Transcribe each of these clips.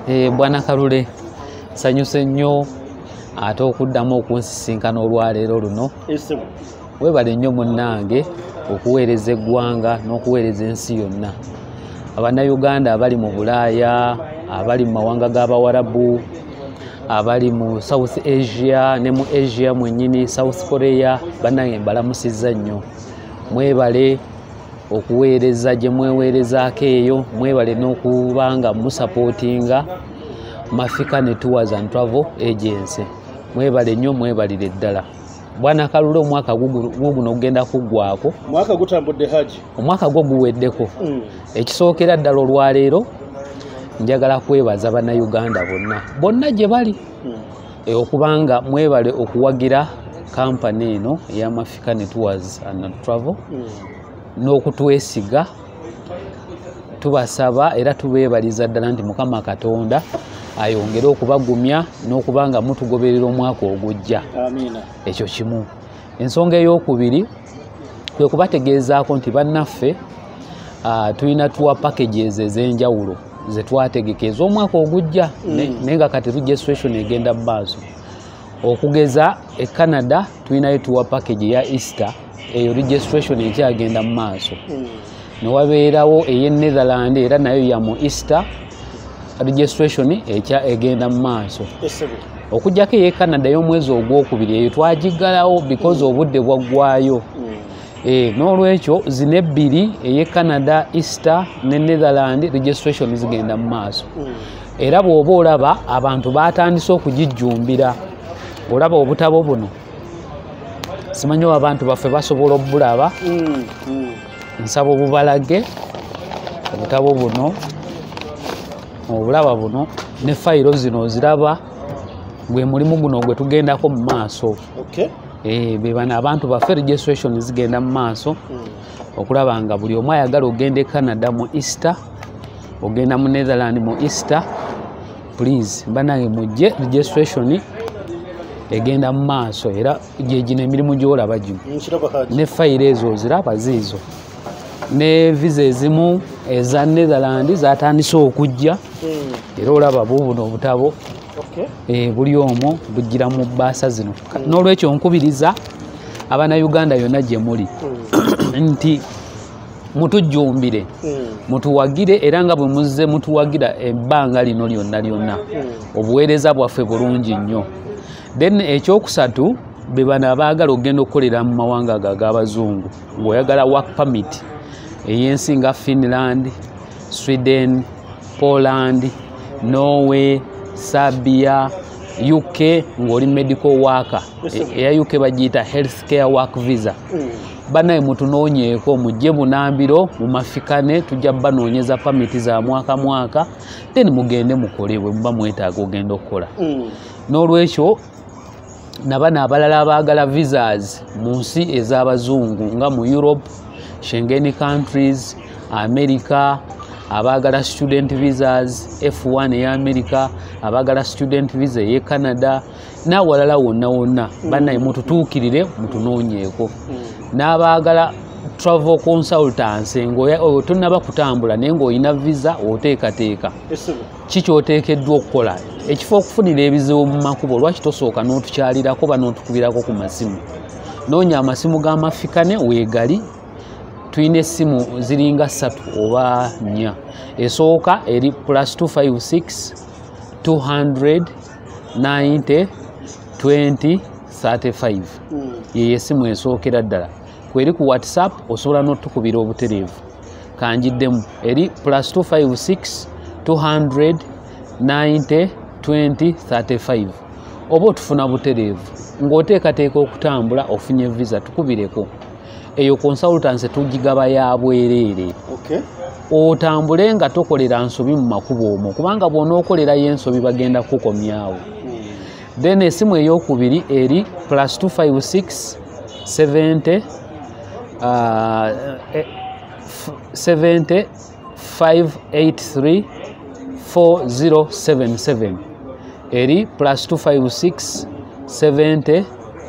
Bwana Kalule sanyuse nnyo ate okuddamu okunsisinkana olwaleero luno. Weebale nnyo munnange okuweereza eggwanga n'okuweereza ensi yonna. Abannayuganda abali mu Bulaaya, abali mu mawanga g'Abawarabu, abali mu South Asia ne mu Asia mwennyini, South Korea, bannange mbalamusizza nnyo. Mwebale okuweereza gye mweweerezaako eyo, mwebale n'okubanga musapootinga African Tours and Travel Agency. Mwebale nnyo, mwebalire ddala. Bwana Kalule omwaka guuguno ogenda kuggwaako. Omwaka gutambudde haji. Omwaka gwo guweddeko. Ekisookera ddala olwaleero njagala kwebaza bannayuganda bonna gye bali okubanga mwebale okuwagira kampani eno ey'African Tours and Travel n'okutwesiga. Tubasaba era tubeebaliza ddala nti Mukama Katonda ayongere okubagumya n'okubanga mutugoberera omwaka ogujja. Amiina. Ekyo kimu. Ensonga ey'okubiri kwe kubategeezaako nti bannaffe tulina tuwa packages ez'enjawulo ze twategeka ez'omwaka ogujja naye nga kati registration egenda mu maaso. Okugeza e Canada tulinayo tuwa package ya Easter, eyo registration ekyagenda mu maaso. Ne wabeerawo ey'e Netherland era nayo ya mu Easter, registration egenda mu maaso. Okujjako ey'e Canada y'omwezi ogwokubiri eyo twagiggalawo because obudde bwaggwayo. N'olwekyo zino ebbiri ey'e Canada, Easter ne Netherland registration zigenda mu maaso. Era bw'oba olaba abantu baatandise okugijjumbira. Olaba obutabo buno simanyi abantu baffe basobola obulaba. Nsaba obubalage obutabo buno, obulaba buno ne fayiro zino oziraba gwe mulimu guno gwe tugendako mu maaso. Bebana abantu baffe registration zigenda mu maaso okulaba nga buli omu ayagala ogenda e Canada mu Easter, ogenda mu Netherland mu Easter, please bannange mujje, registration egenda mu maaso era gyegino emirimu gy'olaba gino. Ne fayiro ezo oziraba ziizo. Ne visa ezimu eza Netherland zatandise okujja era olaba buubuno obutabo buli omu bugira mu bbaasa zino. N'olwekyo nkubiriza Abannayuganda yonna gye muli nti mutujjumbire, mutuwagire era nga bwe muzze mutuwagira ebbanga lino lyonna obuweereza bwaffe bulungi nnyo. Then ekyokusatu be bano abaagala okugenda okukolera mu mawanga ag'abazungu ng'oyagala work permit ey'ensi nga Finland, Sweden, Poland, Norway, Serbia, UK ng'oli medical worker. Eya UK bagiyita healthcare work visa. Banaye mutunoonyeeko mujje Bunambiro mu African tujja banoonyeza permit za mwaka then mugende mukole bwe muba mwetaaga ogenda okukola. N'olwekyo nabana abalala abaagala visas mu nsi ez'abazungu nga mu Europe, Schengen countries, America, abaagala student visas, F1 eya America, abaagala student visa ey'e Canada, n'awalala wonna bannaye mututuukirire mutunoonyeeko. N'abaagala travel consultancy ng'oyo tonnaba kutambula naye ng'olina visa oteekateeka. Ki ky'oteekeddwa okukola? Ekifo okufunira ebizibu mu makubo lwaki tosooka n'otukyalirako ba n'otukubirako ku masimu. Noonya amasimu g'Amafrikane weegali. Tuyina essimu ziringa 3 oba 4. Esooka eri +256 200 90 20 35. Ye essimu esookera ddala. Kweri ku WhatsApp osobola n'otukubira obutereevu. Kanjiddemu eri +256 200 90 20 35. Oba otufuna butereevu ng'oteekateeka okutambula ofunye visa tukubireko. Eyo consultancy tugigaba ya bwereere. Otambule nga tokolera nsobi mu makubo omwo kubanga bw'onookolerayo ensobi bagenda kukomyawo. Then esimu ey'okubiri eri +256 70 70 583 4077 eri +256 70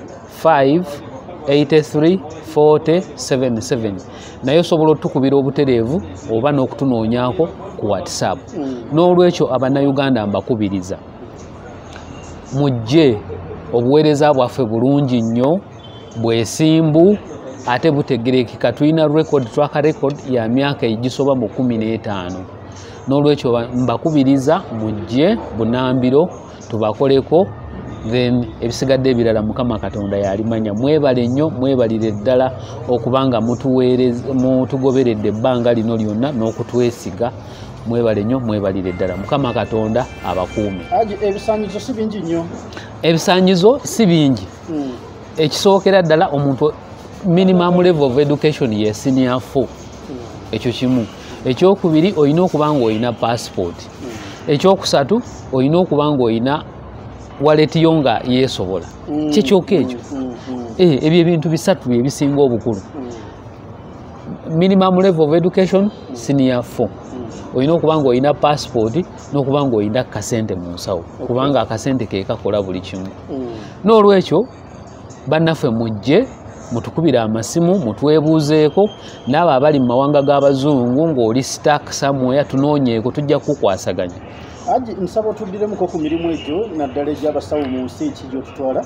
583 4077. Naye osobola otukubira obutereevu oba n'okutunoonyaako ku ku WhatsApp. N'olwekyo Abannayuganda mbakubiriza mujje obuweereza bwaffe bulungi nnyo bwesimbu ate butegerekeka. Tulina track record ya myaka egisoba mu 15. N'olwekyo mbakubiriza mujje Bunambiro tubakoleko, then ebisigadde ebirala Mukama Katonda yalimanya. Mwebale nnyo, mwebalire ddala okubanga mutugoberedde ebbanga lino lyonna n'okutwesiga. Mwebale nnyo, mwebalire ddala. Mukama Katonda abakuume. Ebisaanyizo si bingi nnyo. Ebisaanyizo si bingi. Ekisookera ddala omuntu minimum level of education ye senior 4. Ekyo kimu. Ekyokubiri olina okuba ng'olina passport. Ekyokusatu olina okuba ng'olina wallet yo nga yeesobola. Kyekyoka ekyo. Ebyo ebintu bisatu ebisinga obukulu. Minimum level of education senior 4. Olina okuba ng'olina passport n'okuba ng'olina kasente mu nsawo, kubanga akasente ke kakola buli kimu. N'olwekyo bannaffe mujje mutukubira amasimu mutwebuuzeeko, n'abo abali mu mawanga g'Abazungu ng'oli stuck somewhere tunoonyeeko tujja kukwasaganya. Nsaba otuddiremuko ku mirimu egyo naddala egy'abasawo mu nsi ki gy'otutwala?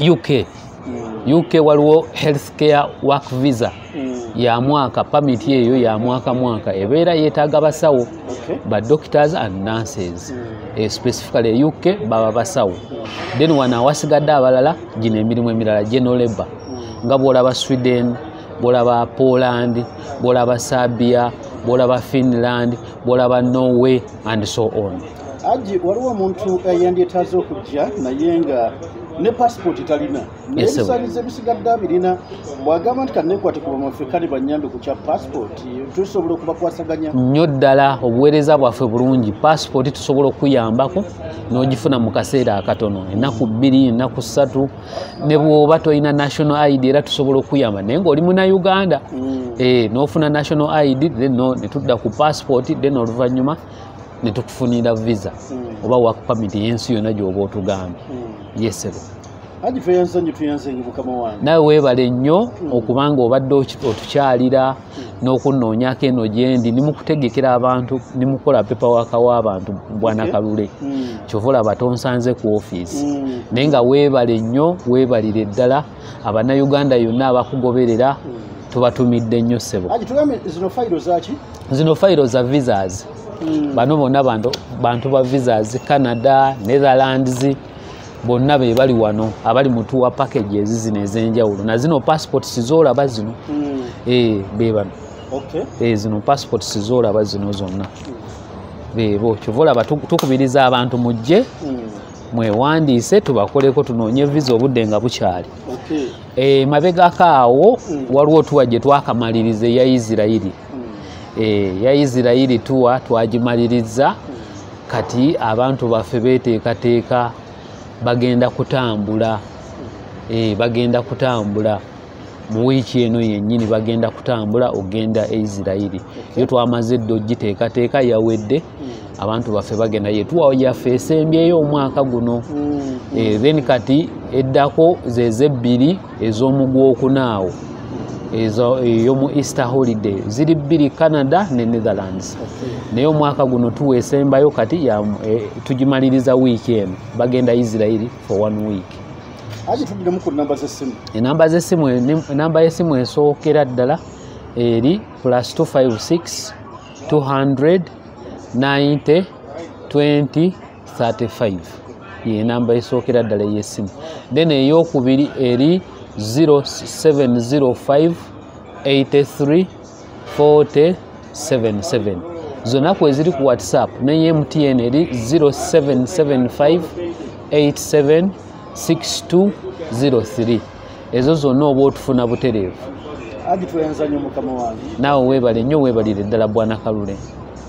UK waliwo healthcare work visa ya mwaka, permit eyo ya mwaka ebeera yeetaaga abasawo ba doctors and nurses. Specifically UK baba basawo. Then wana awasigadde abalala gino emirimu emirala general labor. Nga bw'olaba Sweden, bw'olaba Poland, bw'olaba Serbia, bw'olaba Finland, bw'olaba Norway and so on. Waliwo omuntu eyandyetaaze okujja naye nga ne passport talina. N'ebisaanyizo ebisigadde abirina. Bw'agamba nti kanneekwate ku bamafrikani bannyambe ku kya passport, tusobola okubakwasaganya? Nnyo ddala obuweereza bwaffe bulungi. Passport tusobola okuyambako n'ogifuna mu kaseera akatono, ennaku 2, ennaku 3. Ne bw'oba tolina national ID era tusobola okuyamba. Naye ng'oli Munnayuganda n'ofuna national ID, then ne tudda ku passport, then oluvannyuma ne tukufunira visa oba work permit y'ensi yonna gy'oba otugambye. Yes sir. Tuyanzenye Mukama wange. Nawe weebale nnyo okubanga obadde otukyalira n'okunnoonyako eno gyendi, nimukutegekera abantu, nimukola paperwork w'abantu Bwana Kalule. Kyova olaba tonsanze ku ofiisi. Naye nga weebale nnyo, weebalire ddala Abannayuganda yonna abakugoberera tubatumidde nnyo ssebo. Zino fayiro zaaki? Zino fayiro za visas. Bano bonna bantu ba visas, Canada, Netherlands, bonna be bali wano abali mu tour packages zino ez'enjawulo. Na zino passport sizoolaba zino. Be bano. Zino passport sizoolaba zino zonna. Beebo kyova olaba tukubiriza abantu mujje mwewandiise tubakoleko tunoonye visa obudde nga bukyali. Mabegako awo waliwo tuwa gye twakamaliriza eya Isirayiri. Ya Isirayiri tuwa twagimaliriza, kati abantu baffe beeteekateeka bagenda kutambula. Bagenda kutambula mu wiiki eno yennyini, bagenda kutambula ogenda e Isirayiri. Yo twamaze edda ogiteekateeka yawedde, abantu baffe bagenda yetuwawo yaffe esembyeyo omwaka guno. Then kati eddako zeze 2 ez'omugwokunaawo eyo mu Easter holiday ziri 2 Canada ne Netherlands. Naye omwaka guno tuweesembayo kati tugimaliriza wiiki eno, bagenda Isirayiri for 1 week. Tuddemu ku namba z'essimu. Enamba y'essimu esookera ddala eri +256 200 90 20 35. Ye namba esookera ddala y'essimu. Then ey'okubiri eri 0705 83 40 77. Zonna kweziri ku WhatsApp. Naye MTN eri 0775 87 6203. Ezo zonna oba otufuna butereevu. Tuyanza nnyo Mukama wange. Naawe weebale nnyo, weebalire ddala Bwana Kalule.